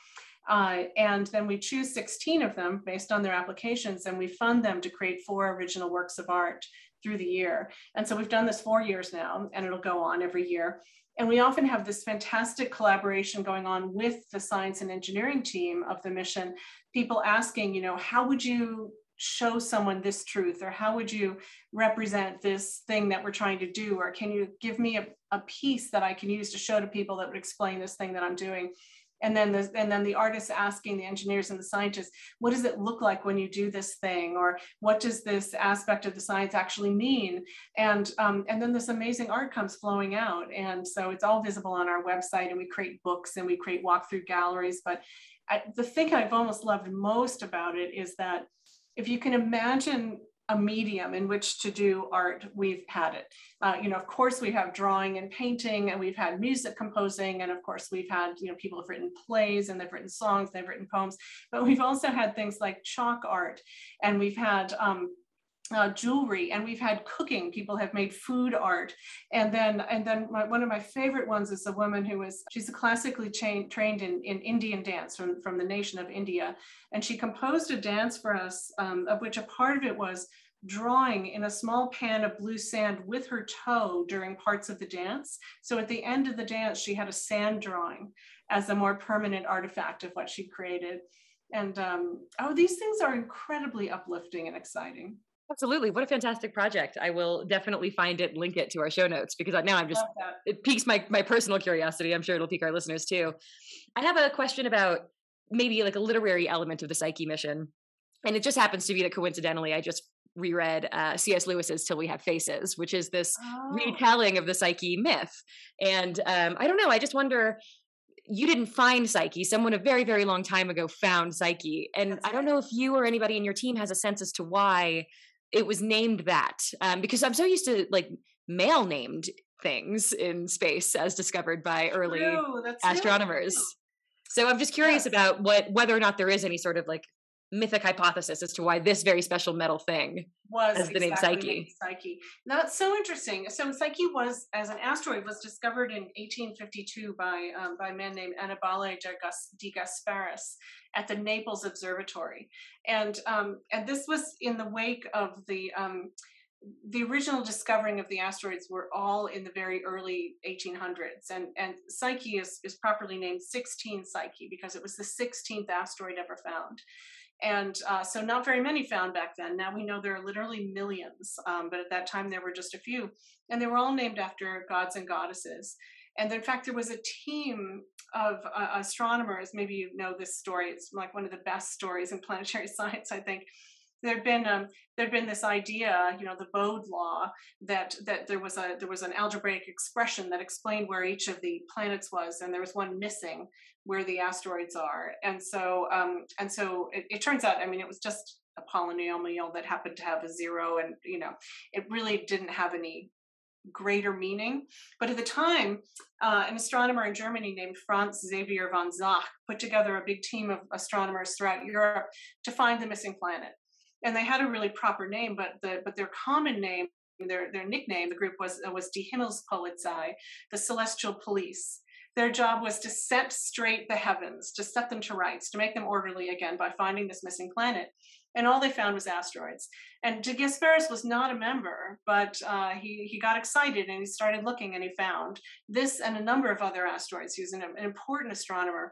S3: Uh, and then we choose sixteen of them based on their applications, and we fund them to create four original works of art through the year. And so we've done this four years now, and it'll go on every year. And we often have this fantastic collaboration going on with the science and engineering team of the mission, people asking, you know, how would you show someone this truth, or how would you represent this thing that we're trying to do, or can you give me a, a piece that I can use to show to people that would explain this thing that I'm doing? And then, the, and then the artists asking the engineers and the scientists, what does it look like when you do this thing? Or what does this aspect of the science actually mean? And, um, and then this amazing art comes flowing out. And so it's all visible on our website, and we create books and we create walkthrough galleries. But I, the thing I've almost loved most about it is that if you can imagine a medium in which to do art, we've had it. Uh, you know, of course, we have drawing and painting, and we've had music composing, and of course, we've had, you know, people have written plays, and they've written songs, they've written poems, but we've also had things like chalk art, and we've had um, uh, jewelry, and we've had cooking. People have made food art, and then and then my, one of my favorite ones is a woman who is she's classically trained trained in, in Indian dance from from the nation of India, and she composed a dance for us, um, of which a part of it was drawing in a small pan of blue sand with her toe during parts of the dance. So at the end of the dance, she had a sand drawing as a more permanent artifact of what she created. And um, oh, these things are incredibly uplifting and exciting.
S1: Absolutely. What a fantastic project. I will definitely find it, link it to our show notes, because now I'm just, it piques my, my personal curiosity. I'm sure it'll pique our listeners too. I have a question about maybe like a literary element of the Psyche mission. And it just happens to be that coincidentally, I just reread uh, C S Lewis's Till We Have Faces, which is this oh. retelling of the Psyche myth. And um, I don't know, I just wonder, you didn't find Psyche. Someone a very, very long time ago found Psyche. And That's I don't know if you or anybody in your team has a sense as to why it was named that. Um, because I'm so used to like male named things in space as discovered by early
S3: true. That's
S1: astronomers. True. So I'm just curious yes. about what whether or not there is any sort of like mythic hypothesis as to why this very special metal thing
S3: was
S1: has the
S3: exactly
S1: name Psyche.
S3: Named Psyche. That's so interesting. So Psyche was, as an asteroid, was discovered in eighteen fifty-two by um, by a man named Annibale de Gasparis at the Naples Observatory, and um, and this was in the wake of the. Um, The original discovering of the asteroids were all in the very early eighteen hundreds, and, and Psyche is, is properly named sixteen Psyche because it was the sixteenth asteroid ever found. And uh, so not very many found back then. Now we know there are literally millions, um, but at that time there were just a few. And they were all named after gods and goddesses. And in fact, there was a team of uh, astronomers, maybe you know this story, it's like one of the best stories in planetary science, I think. There'd been um, there'd been this idea, you know, the Bode law, that that there was a there was an algebraic expression that explained where each of the planets was, and there was one missing where the asteroids are, and so um, and so it, it turns out, I mean, it was just a polynomial that happened to have a zero, and you know, it really didn't have any greater meaning. But at the time, uh, an astronomer in Germany named Franz Xaver von Zach put together a big team of astronomers throughout Europe to find the missing planet. And they had a really proper name, but the but their common name, their their nickname, the group was was Die Himmelspolizei, the Celestial Police. Their job was to set straight the heavens, to set them to rights, to make them orderly again by finding this missing planet. And all they found was asteroids. And de Gasparis was not a member, but uh, he he got excited and he started looking, and he found this and a number of other asteroids. He was an, an important astronomer.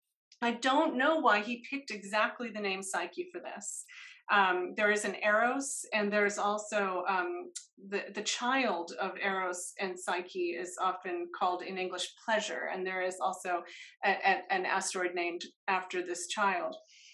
S3: I don't know why he picked exactly the name Psyche for this. Um, there is an Eros, and there's also um, the, the child of Eros and Psyche is often called in English Pleasure, and there is also a, a, an asteroid named after this child.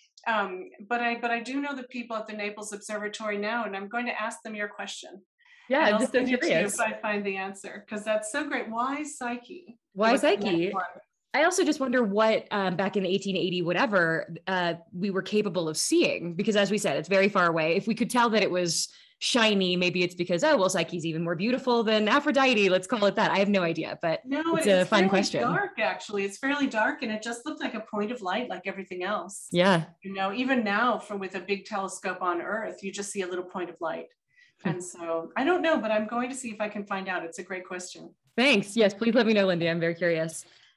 S3: Um, but I but I do know the people at the Naples Observatory now, and I'm going to ask them your question.
S1: Yeah,
S3: and
S1: I'm just so curious.
S3: If I find the answer, because that's so great. Why Psyche?
S1: Why Psyche? I also just wonder what um, back in eighteen eighty, whatever, uh, we were capable of seeing, because as we said, it's very far away. If we could tell that it was shiny, maybe it's because, oh, well, Psyche's even more beautiful than Aphrodite. Let's call it that. I have no idea, but
S3: no,
S1: it's,
S3: it's
S1: a fun question.
S3: Dark, actually. It's fairly dark, and it just looked like a point of light like everything else.
S1: Yeah.
S3: You know, even now from with a big telescope on Earth, you just see a little point of light. And so I don't know, but I'm going to see if I can find out. It's a great question.
S1: Thanks. Yes, please let me know, Lindy. I'm very curious.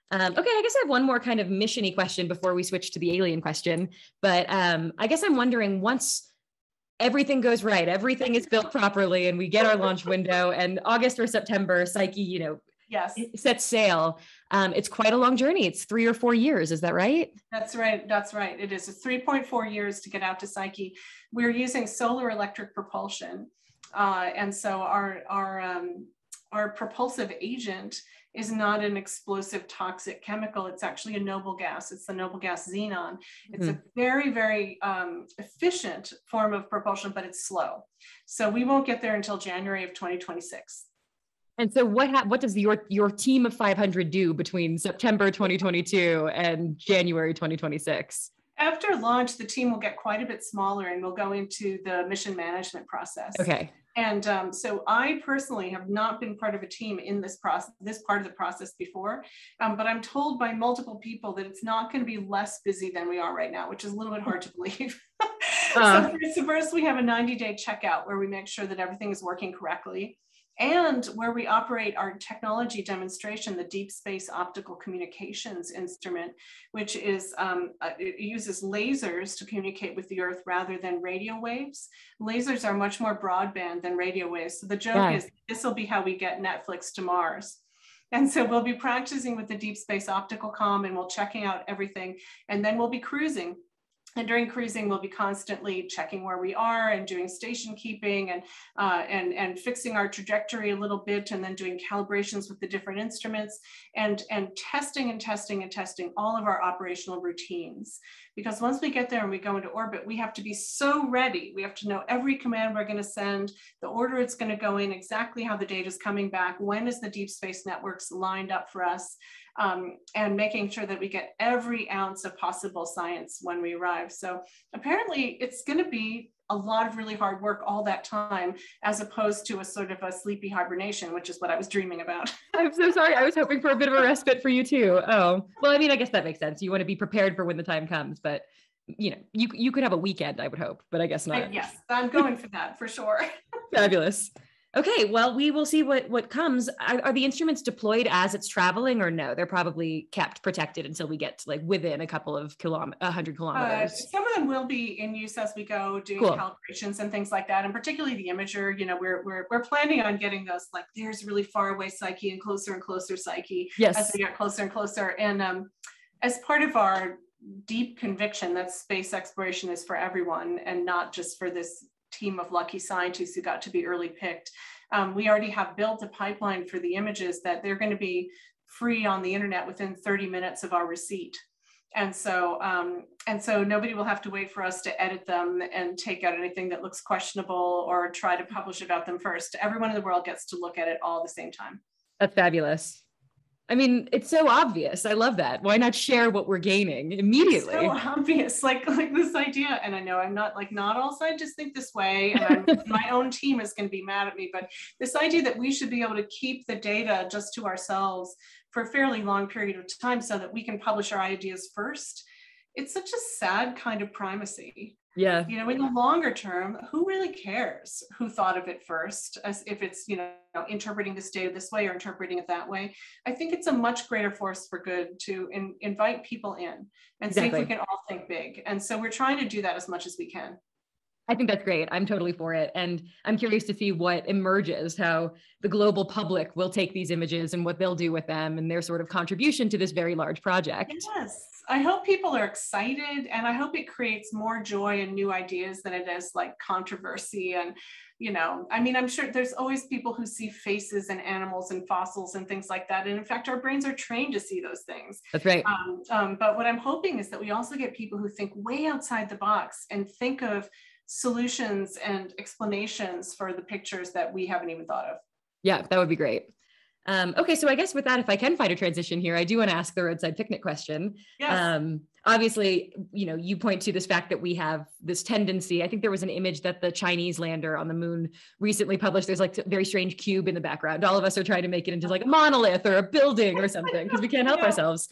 S2: Um, okay, I guess I have one more kind of mission-y question before we switch to the alien question. But um, I guess I'm wondering, once everything goes right, everything is built properly, and we get our launch window, and August or September, Psyche, you know,
S3: yes,
S2: sets sail. Um, it's quite a long journey. It's three or four years. Is that right?
S3: That's right. That's right. It is a three point four years to get out to Psyche. We're using solar electric propulsion. Uh, and so our, our, um, our propulsive agent is not an explosive toxic chemical. It's actually a noble gas. It's the noble gas xenon. It's mm-hmm. a very, very um, efficient form of propulsion, but it's slow. So we won't get there until January of twenty twenty-six.
S2: And so what ha- what does your your team of five hundred do between September twenty twenty-two and January twenty twenty-six?
S3: After launch, the team will get quite a bit smaller, and we'll go into the mission management process.
S2: Okay.
S3: And um, so I personally have not been part of a team in this process, this part of the process before, um, but I'm told by multiple people that it's not going to be less busy than we are right now, which is a little bit hard to believe. uh. So first, first, we have a ninety day checkout where we make sure that everything is working correctly. And where we operate our technology demonstration, the Deep Space Optical Communications Instrument, which is, um, it uses lasers to communicate with the Earth rather than radio waves. Lasers are much more broadband than radio waves. So the joke yeah. is, this will be how we get Netflix to Mars. And so we'll be practicing with the Deep Space Optical Com, and we'll checking out everything, and then we'll be cruising. And during cruising, we'll be constantly checking where we are and doing station keeping and, uh, and, and fixing our trajectory a little bit, and then doing calibrations with the different instruments, and, and testing and testing and testing all of our operational routines. Because once we get there and we go into orbit, we have to be so ready. We have to know every command we're going to send, the order it's going to go in, exactly how the data is coming back, when is the deep space networks lined up for us, um, and making sure that we get every ounce of possible science when we arrive. So apparently it's going to be a lot of really hard work all that time, as opposed to a sort of a sleepy hibernation, which is what I was dreaming about.
S2: I'm so sorry. I was hoping for a bit of a respite for you too. Oh, well, I mean, I guess that makes sense. You want to be prepared for when the time comes, but you know, you, you could have a weekend, I would hope, but I guess not.
S3: I, yes, I'm going for that for sure.
S2: Fabulous. Okay, well, we will see what, what comes. Are, are the instruments deployed as it's traveling, or no? They're probably kept protected until we get to like within a couple of kilometers, a hundred kilometers.
S3: Uh, some of them will be in use as we go, doing cool. calibrations and things like that. And particularly the imager, you know, we're, we're, we're planning on getting those, like, there's really far away Psyche and closer and closer Psyche
S2: yes.
S3: as we get closer and closer. And um, as part of our deep conviction that space exploration is for everyone and not just for this team of lucky scientists who got to be early picked. Um, we already have built a pipeline for the images that they're going to be free on the internet within thirty minutes of our receipt. And so, um, and so nobody will have to wait for us to edit them and take out anything that looks questionable or try to publish about them first. Everyone in the world gets to look at it all at the same time.
S2: That's fabulous. I mean, it's so obvious. I love that. Why not share what we're gaining immediately?
S3: It's so obvious, like, like this idea. And I know I'm not like, not all scientists think this way. And I'm, my own team is going to be mad at me, but this idea that we should be able to keep the data just to ourselves for a fairly long period of time so that we can publish our ideas first. It's such a sad kind of primacy.
S2: Yeah.
S3: You know, in the longer term, who really cares who thought of it first, as if it's, you know, interpreting this data this way or interpreting it that way. I think it's a much greater force for good to in, invite people in and exactly. see if we can all think big. And so we're trying to do that as much as we can.
S2: I think that's great. I'm totally for it. And I'm curious to see what emerges, how the global public will take these images and what they'll do with them and their sort of contribution to this very large project.
S3: Yes. I hope people are excited, and I hope it creates more joy and new ideas than it is like controversy. And, you know, I mean, I'm sure there's always people who see faces and animals and fossils and things like that. And in fact, our brains are trained to see those things.
S2: That's right.
S3: Um, um, but what I'm hoping is that we also get people who think way outside the box and think of solutions and explanations for the pictures that we haven't even thought of.
S2: Yeah, that would be great. Um, okay, so I guess with that, if I can find a transition here, I do want to ask the roadside picnic question.
S3: Yes.
S2: Um, obviously, you know, you point to this fact that we have this tendency. I think there was an image that the Chinese lander on the moon recently published. There's like a very strange cube in the background. All of us are trying to make it into like a monolith or a building or something because we can't help yeah. ourselves.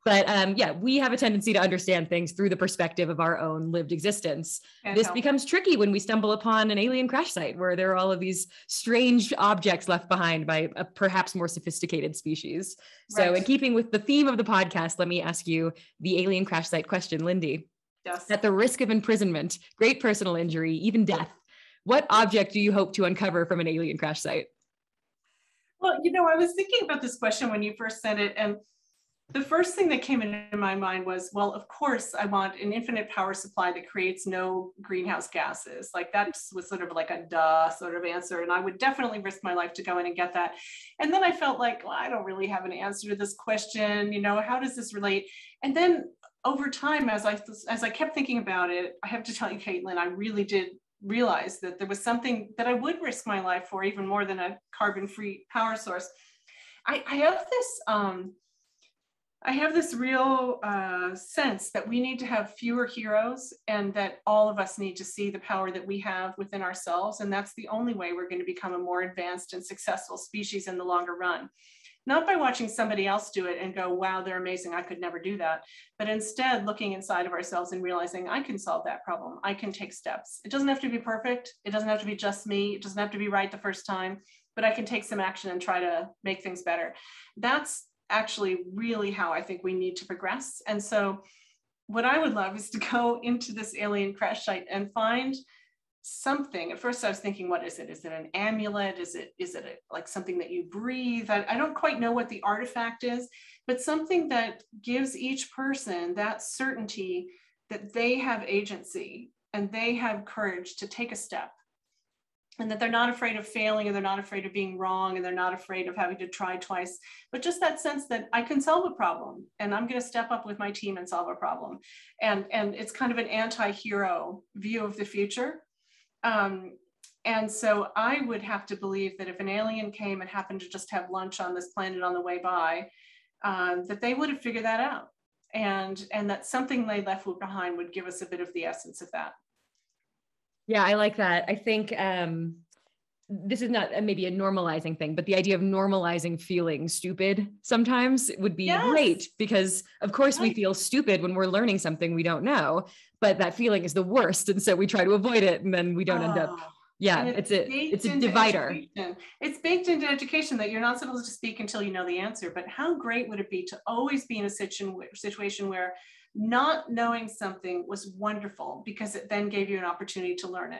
S1: But um, yeah, we have a tendency to understand things through the perspective of our own lived existence.
S3: Can't
S1: This
S3: help.
S1: becomes tricky when we stumble upon an alien crash site where there are all of these strange objects left behind by a perhaps more sophisticated species. So
S3: Right.
S1: in keeping with the theme of the podcast, let me ask you the alien crash site question, Lindy.
S3: Yes.
S1: At the risk of imprisonment, great personal injury, even death, what object do you hope to uncover from an alien crash site?
S3: Well, you know, I was thinking about this question when you first said it, and the first thing that came into my mind was, well, of course, I want an infinite power supply that creates no greenhouse gases. Like that was sort of like a duh sort of answer. And I would definitely risk my life to go in and get that. And then I felt like, well, I don't really have an answer to this question. You know, how does this relate? And then over time, as I, as I kept thinking about it, I have to tell you, Caitlin, I really did realize that there was something that I would risk my life for, even more than a carbon-free power source. I, I have this, um, I have this real uh, sense that we need to have fewer heroes, and that all of us need to see the power that we have within ourselves. And that's the only way we're going to become a more advanced and successful species in the longer run. Not by watching somebody else do it and go, wow, they're amazing, I could never do that. But instead looking inside of ourselves and realizing I can solve that problem. I can take steps. It doesn't have to be perfect. It doesn't have to be just me. It doesn't have to be right the first time, but I can take some action and try to make things better. That's actually really how I think we need to progress. And so what I would love is to go into this alien crash site and find something. At first I was thinking, what is it? Is it an amulet? Is it, is it a, like something that you breathe? I, I don't quite know what the artifact is, but something that gives each person that certainty that they have agency and they have courage to take a step, and that they're not afraid of failing, and they're not afraid of being wrong, and they're not afraid of having to try twice, but just that sense that I can solve a problem, and I'm going to step up with my team and solve a problem. And, and it's kind of an anti-hero view of the future. Um, and so I would have to believe that if an alien came and happened to just have lunch on this planet on the way by, um, that they would have figured that out. And, and that something they left behind would give us a bit of the essence of that.
S1: Yeah, I like that. I think um, this is not a, maybe a normalizing thing, but the idea of normalizing feeling stupid sometimes would be
S3: Yes.
S1: great, because of course
S3: Right.
S1: we feel stupid when we're learning something we don't know, but that feeling is the worst. And so we try to avoid it, and then we don't end up.
S3: Oh.
S1: Yeah,
S3: And
S1: it's, a
S3: baked
S1: it's a
S3: into
S1: divider.
S3: education. It's baked into education that you're not supposed to speak until you know the answer. But how great would it be to always be in a situ- situation where not knowing something was wonderful, because it then gave you an opportunity to learn it.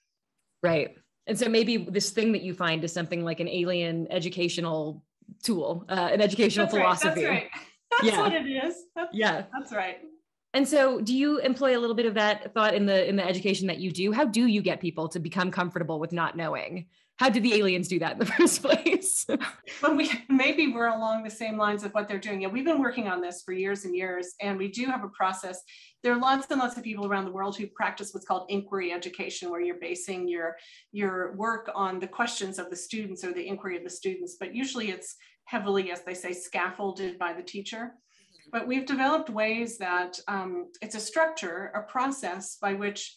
S1: Right. And so maybe this thing that you find is something like an alien educational tool, uh, an educational
S3: That's right.
S1: philosophy.
S3: That's right. That's
S1: Yeah.
S3: what it is. That's,
S1: Yeah.
S3: That's right.
S1: And so do you employ a little bit of that thought in the in the education that you do? How do you get people to become comfortable with not knowing? How did the aliens do that in the first place?
S3: Well, we maybe we're along the same lines of what they're doing. Yeah, we've been working on this for years and years, and we do have a process. There are lots and lots of people around the world who practice what's called inquiry education, where you're basing your, your work on the questions of the students or the inquiry of the students, but usually it's heavily, as they say, scaffolded by the teacher. But we've developed ways that um, it's a structure, a process by which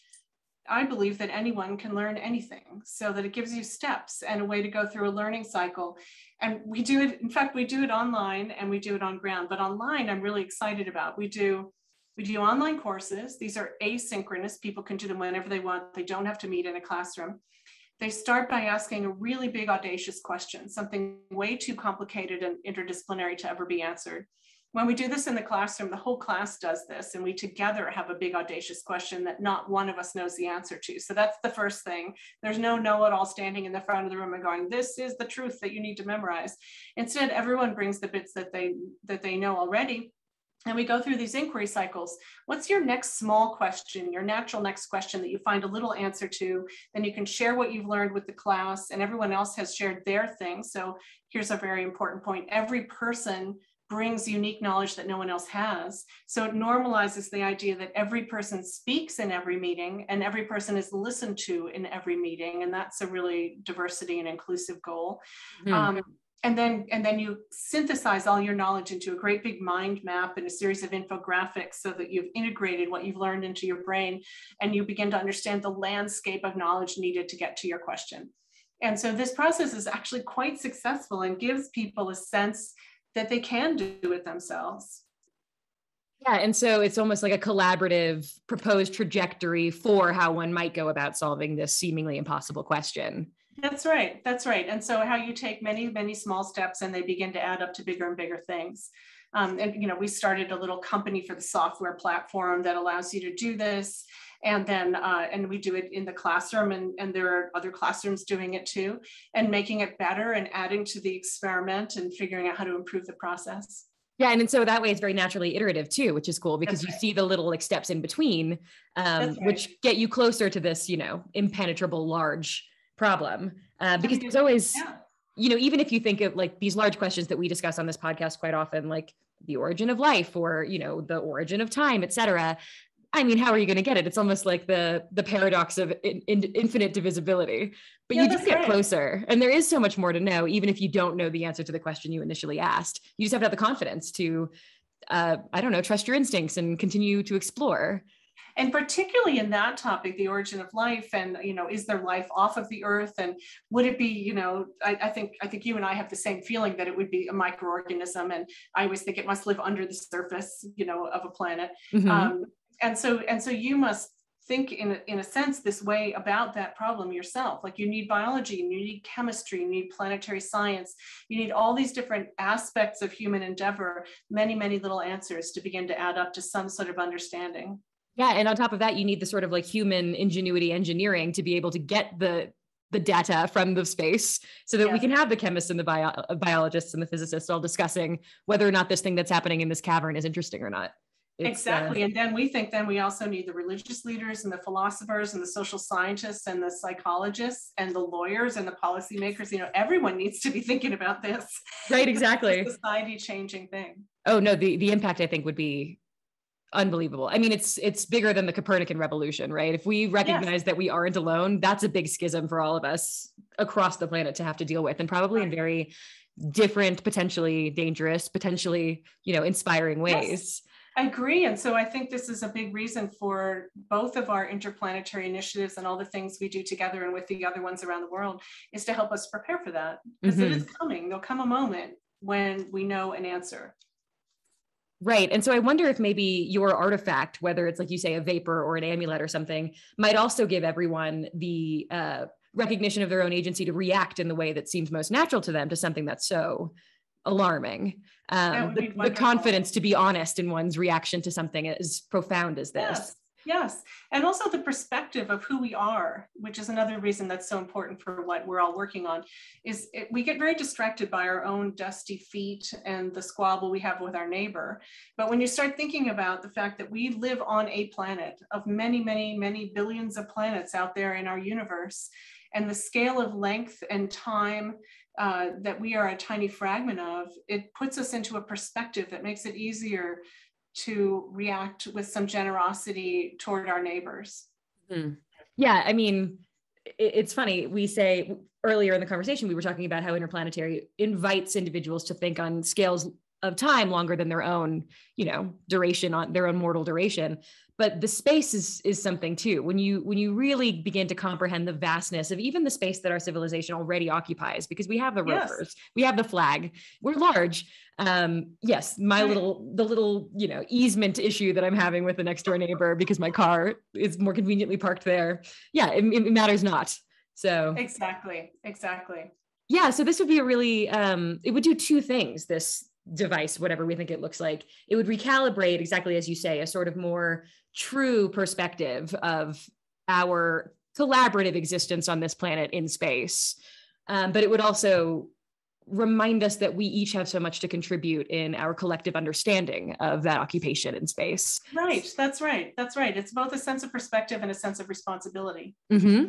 S3: I believe that anyone can learn anything, so that it gives you steps and a way to go through a learning cycle. And we do it, in fact, we do it online and we do it on ground, but online I'm really excited about. We do, we do online courses. These are asynchronous. People can do them whenever they want. They don't have to meet in a classroom. They start by asking a really big, audacious question, something way too complicated and interdisciplinary to ever be answered. When we do this in the classroom, the whole class does this, and we together have a big audacious question that not one of us knows the answer to. So that's the first thing. There's no know-it-all standing in the front of the room and going, this is the truth that you need to memorize. Instead, everyone brings the bits that they, that they know already. And we go through these inquiry cycles. What's your next small question, your natural next question that you find a little answer to? Then you can share what you've learned with the class, and everyone else has shared their thing. So here's a very important point. Every person brings unique knowledge that no one else has. So it normalizes the idea that every person speaks in every meeting and every person is listened to in every meeting. And that's a really diversity and inclusive goal. Mm-hmm. Um, and then, and then you synthesize all your knowledge into a great big mind map and a series of infographics so that you've integrated what you've learned into your brain, and you begin to understand the landscape of knowledge needed to get to your question. And so this process is actually quite successful and gives people a sense that they can do it themselves.
S2: Yeah, and so it's almost like a collaborative proposed trajectory for how one might go about solving this seemingly impossible question.
S3: That's right. That's right. And so how you take many, many small steps and they begin to add up to bigger and bigger things. Um, and, you know, we started a little company for the software platform that allows you to do this. And then, uh, and we do it in the classroom, and, and there are other classrooms doing it too, and making it better and adding to the experiment and figuring out how to improve the process.
S2: Yeah, and, and so that way it's very naturally iterative too, which is cool because That's you right. see the little like steps in between, um, right. which get you closer to this, you know, impenetrable large problem. Uh, because there's always, yeah. you know, even if you think of like these large questions that we discuss on this podcast quite often, like the origin of life or, you know, the origin of time, et cetera. I mean, how are you going to get it? It's almost like the the paradox of in, in, infinite divisibility, but yeah, you do get right. closer. And there is so much more to know, even if you don't know the answer to the question you initially asked. You just have to have the confidence to, uh, I don't know, trust your instincts and continue to explore.
S3: And particularly in that topic, the origin of life, and, you know, is there life off of the earth? And would it be, you know, I, I think I think you and I have the same feeling that it would be a microorganism. And I always think it must live under the surface, you know, of a planet. Mm-hmm. Um, and so and so you must think in a, in a sense this way about that problem yourself. Like you need biology, you need chemistry, you need planetary science, you need all these different aspects of human endeavor, many, many little answers to begin to add up to some sort of understanding.
S2: Yeah. And on top of that, you need the sort of like human ingenuity engineering to be able to get the the data from the space so that yes. we can have the chemists and the bio biologists and the physicists all discussing whether or not this thing that's happening in this cavern is interesting or not.
S3: It's, exactly. Uh, and then we think then we also need the religious leaders and the philosophers and the social scientists and the psychologists and the lawyers and the policymakers. You know, everyone needs to be thinking about this.
S2: Right, exactly.
S3: It's a society changing thing.
S2: Oh, no, the, the impact I think would be unbelievable. I mean, it's it's bigger than the Copernican revolution, right? If we recognize yes. that we aren't alone, that's a big schism for all of us across the planet to have to deal with, and probably right. in very different, potentially dangerous, potentially, you know, inspiring ways.
S3: Yes. I agree. And so I think this is a big reason for both of our interplanetary initiatives and all the things we do together and with the other ones around the world is to help us prepare for that. Because mm-hmm. it is coming. There'll come a moment when we know an answer.
S2: Right. And so I wonder if maybe your artifact, whether it's like you say, a vapor or an amulet or something, might also give everyone the uh, recognition of their own agency to react in the way that seems most natural to them to something that's so alarming. Um, the, the confidence to be honest in one's reaction to something as profound as this.
S3: Yes, yes. And also the perspective of who we are, which is another reason that's so important for what we're all working on, is it, we get very distracted by our own dusty feet and the squabble we have with our neighbor. But when you start thinking about the fact that we live on a planet of many, many, many billions of planets out there in our universe, and the scale of length and time uh, that we are a tiny fragment of, it puts us into a perspective that makes it easier to react with some generosity toward our neighbors.
S2: Mm-hmm. Yeah, I mean, it's funny. We say earlier in the conversation, we were talking about how InterPlanetary invites individuals to think on scales of time longer than their own, you know, duration, on their own mortal duration. But the space is is something too. When you when you really begin to comprehend the vastness of even the space that our civilization already occupies, because we have the rovers, yes. we have the flag, we're large. Um, yes, my right. little the little you know easement issue that I'm having with the next door neighbor because my car is more conveniently parked there. Yeah, it, it matters not. So
S3: exactly, exactly.
S2: Yeah, so this would be a really um, it would do two things. This device, whatever we think it looks like, it would recalibrate, exactly as you say, a sort of more true perspective of our collaborative existence on this planet in space. Um, but it would also remind us that we each have so much to contribute in our collective understanding of that occupation in space.
S3: Right, that's right, that's right. It's both a sense of perspective and a sense of responsibility.
S2: Mm-hmm.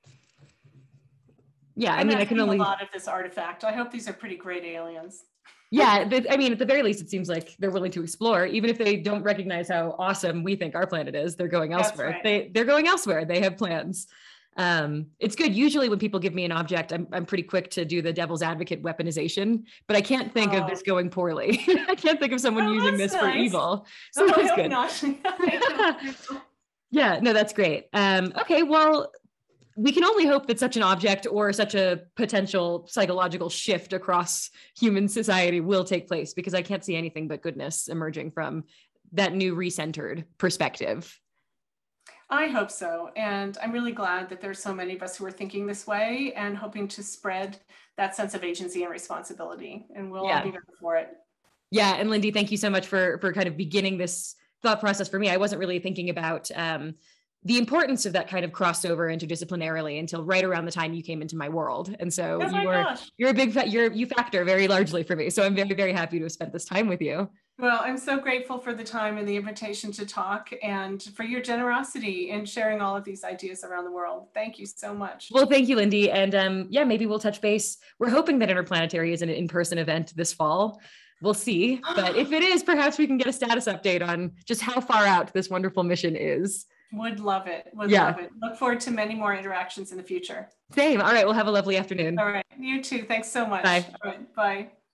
S2: Yeah,
S3: I'm
S2: I mean, I can only...
S3: a lot of this artifact. I hope these are pretty great aliens.
S2: Yeah, I mean, at the very least, it seems like they're willing to explore, even if they don't recognize how awesome we think our planet is. They're going elsewhere. Right. They they're going elsewhere. They have plans. Um, it's good. Usually, when people give me an object, I'm I'm pretty quick to do the devil's advocate weaponization. But I can't think oh. of this going poorly. I can't think of someone
S3: oh,
S2: using this
S3: nice.
S2: for evil. So
S3: oh,
S2: that's good.
S3: Not.
S2: Yeah, no, that's great. Um, okay, well. We can only hope that such an object or such a potential psychological shift across human society will take place, because I can't see anything but goodness emerging from that new recentered perspective.
S3: I hope so. And I'm really glad that there's so many of us who are thinking this way and hoping to spread that sense of agency and responsibility. And we'll
S2: Yeah.
S3: all be there for it.
S2: Yeah. And Lindy, thank you so much for, for kind of beginning this thought process for me. I wasn't really thinking about um, the importance of that kind of crossover interdisciplinarily until right around the time you came into my world. And so
S3: Oh my
S2: you are,
S3: gosh.
S2: you're a big, fa- you're, you factor very largely for me. So I'm very, very happy to have spent this time with you.
S3: Well, I'm so grateful for the time and the invitation to talk and for your generosity in sharing all of these ideas around the world. Thank you so much.
S2: Well, thank you, Lindy. And um, yeah, maybe we'll touch base. We're hoping that InterPlanetary is an in-person event this fall. We'll see. But if it is, perhaps we can get a status update on just how far out this wonderful mission is.
S3: Would love it. Would
S2: Yeah.
S3: love it. Look forward to many more interactions in the future.
S2: Same. All right. We'll have a lovely afternoon.
S3: All right. You too. Thanks so much.
S2: Bye.
S3: All right. Bye.